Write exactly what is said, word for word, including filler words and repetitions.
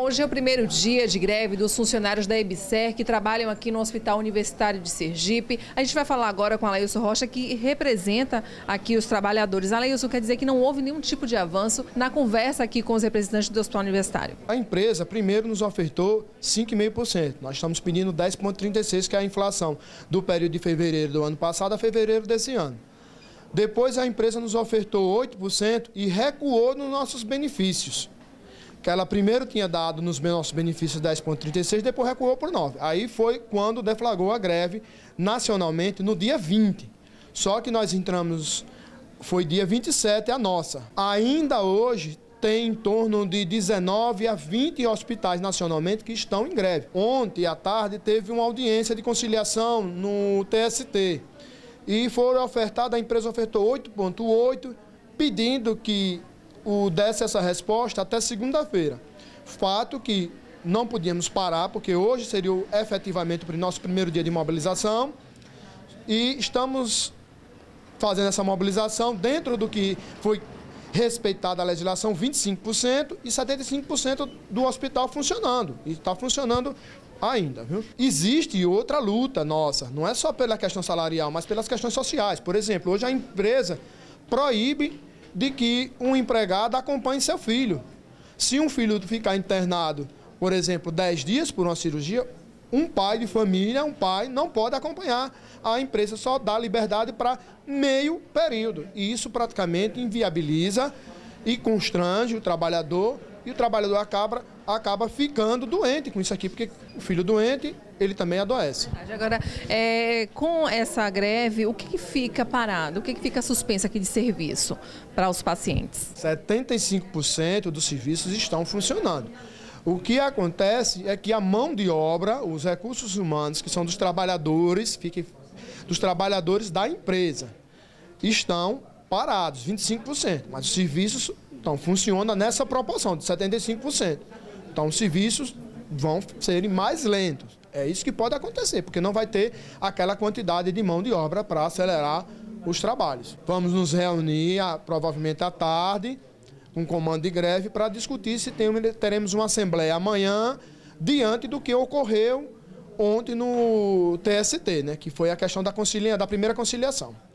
Hoje é o primeiro dia de greve dos funcionários da EBSER que trabalham aqui no Hospital Universitário de Sergipe. A gente vai falar agora com a Aleilson Rocha, que representa aqui os trabalhadores. Aleilson, quer dizer que não houve nenhum tipo de avanço na conversa aqui com os representantes do Hospital Universitário? A empresa primeiro nos ofertou cinco vírgula cinco por cento. Nós estamos pedindo dez vírgula trinta e seis por cento, que é a inflação do período de fevereiro do ano passado a fevereiro desse ano. Depois a empresa nos ofertou oito por cento e recuou nos nossos benefícios. Que ela primeiro tinha dado nos nossos benefícios dez vírgula trinta e seis, depois recuou por nove. Aí foi quando deflagrou a greve nacionalmente no dia vinte. Só que nós entramos, foi dia vinte e sete a nossa. Ainda hoje tem em torno de dezenove a vinte hospitais nacionalmente que estão em greve. Ontem à tarde teve uma audiência de conciliação no T S T. E foi ofertada, a empresa ofertou oito vírgula oito, pedindo que o desse essa resposta até segunda-feira. Fato que não podíamos parar, porque hoje seria efetivamente o nosso primeiro dia de mobilização. E estamos fazendo essa mobilização dentro do que foi respeitada a legislação, vinte e cinco por cento e setenta e cinco por cento do hospital funcionando. E está funcionando ainda, viu? Existe outra luta nossa, não é só pela questão salarial, mas pelas questões sociais. Por exemplo, hoje a empresa proíbe de que um empregado acompanhe seu filho. Se um filho ficar internado, por exemplo, dez dias por uma cirurgia, um pai de família, um pai, não pode acompanhar. A empresa só dá liberdade para meio período. E isso praticamente inviabiliza e constrange o trabalhador, e o trabalhador acaba, acaba ficando doente com isso aqui, porque o filho doente, ele também adoece. Agora, é, com essa greve, o que, que fica parado? O que, que fica suspenso aqui de serviço para os pacientes? setenta e cinco por cento dos serviços estão funcionando. O que acontece é que a mão de obra, os recursos humanos, que são dos trabalhadores, fiquem, dos trabalhadores da empresa, estão parados, vinte e cinco por cento, mas os serviços então, funcionam nessa proporção de setenta e cinco por cento. Então, os serviços vão serem mais lentos. É isso que pode acontecer, porque não vai ter aquela quantidade de mão de obra para acelerar os trabalhos. Vamos nos reunir, provavelmente à tarde, com um comando de greve, para discutir se tem, teremos uma assembleia amanhã, diante do que ocorreu ontem no T S T, né, que foi a questão da, concilia, da primeira conciliação.